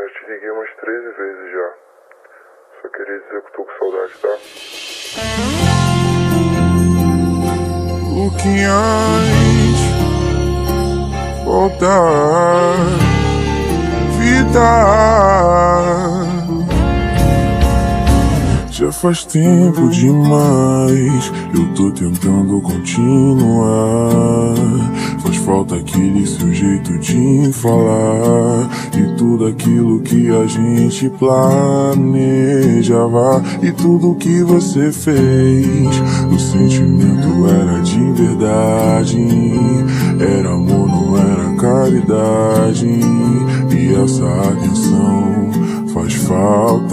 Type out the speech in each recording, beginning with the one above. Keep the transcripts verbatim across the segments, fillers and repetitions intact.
te liguei umas treze vezes já. Só queria dizer que tô com saudade, tá? O que antes voltar, vida. Já faz tempo demais, eu tô tentando continuar. Faz falta aquele seu jeito de falar e tudo aquilo que a gente planejava e tudo que você fez. O sentimento era de verdade, era amor, não era caridade. E essa atenção faz falta.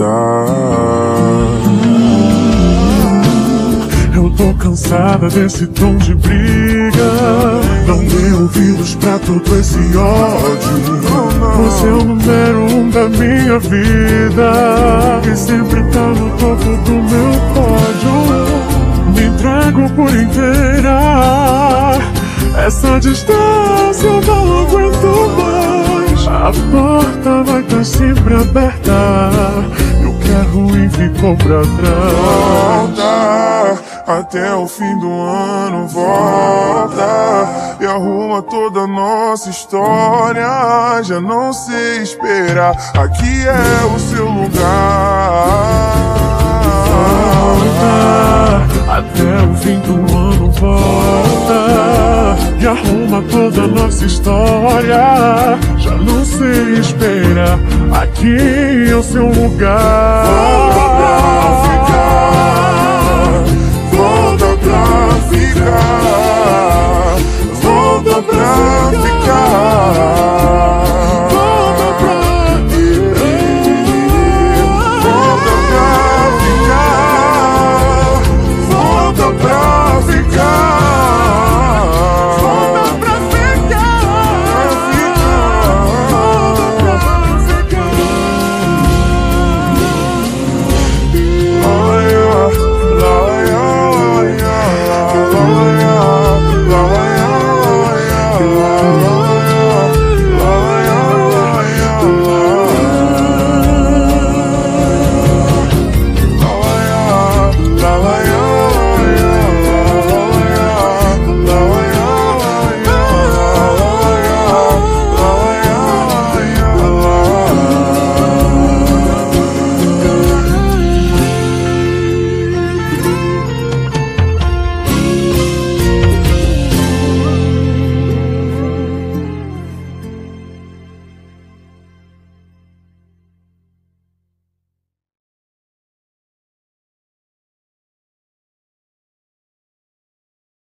Eu tô cansada desse tom de briga. Não dê ouvidos pra todo esse ódio. Você é o número um da minha vida e sempre tá no topo do meu pódio. Me entrego por inteira. Essa distância eu não aguento mais. A porta vai estar sempre aberta e o que é ruim ficou pra trás. Volta, até o fim do ano volta e arruma toda a nossa história. Já não sei esperar, aqui é o seu lugar. Volta, até o fim do ano volta e arruma toda a nossa história. Já não sei esperar, aqui é o seu lugar. Volta pra ficar, volta pra ficar, volta pra ficar.